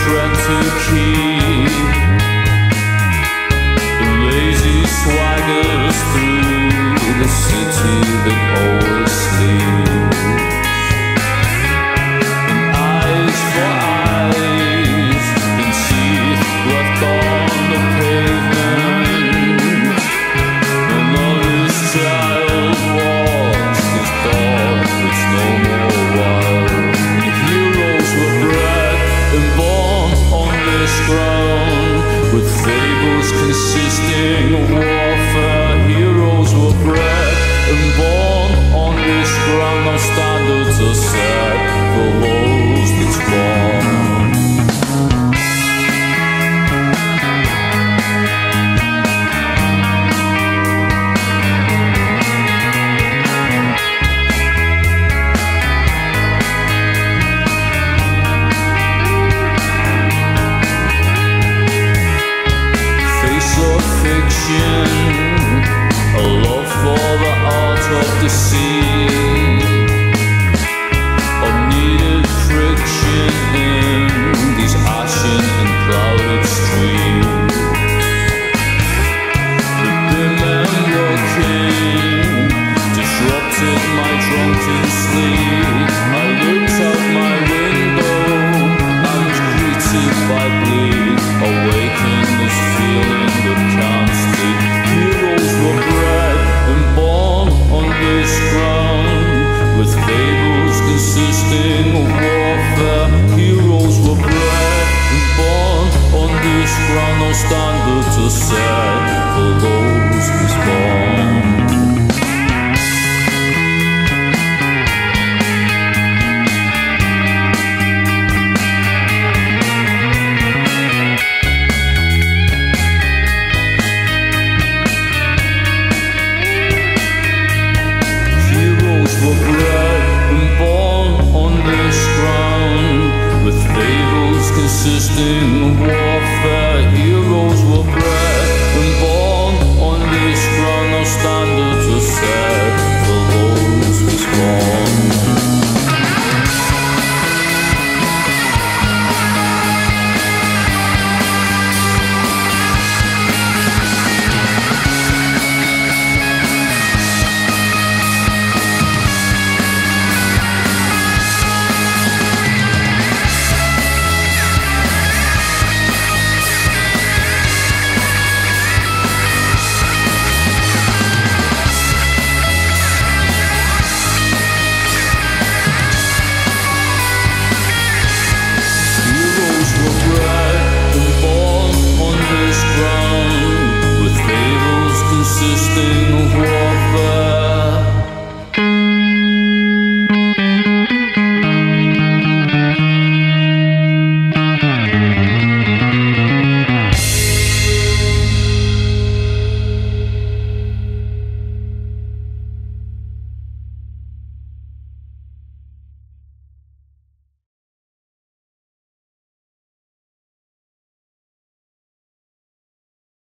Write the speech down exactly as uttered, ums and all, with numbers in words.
trend to keep. The lazy swaggers through the city that always sleeps. And eyes for eyes, and teeth left on the pavement. Another's child walks his dog, it's no more wild. Heroes were bred and born on this ground, with fables consisting of warfare. Heroes were bred and born on this ground. Now standards are set for those that spawn. Fiction, a love for the art of the sea, unneeded friction in these ashen and clouded streets. The dim and working disrupted my drunken sleep. I looked out my window and greeted by bleak, awakened this feeling that can't sleep. Heroes were bred and born on this ground, with fables consisting of warfare. Heroes were bred and born on this ground. No standards are set for those who's born. Were bred and born on this ground, with fables consisting of war.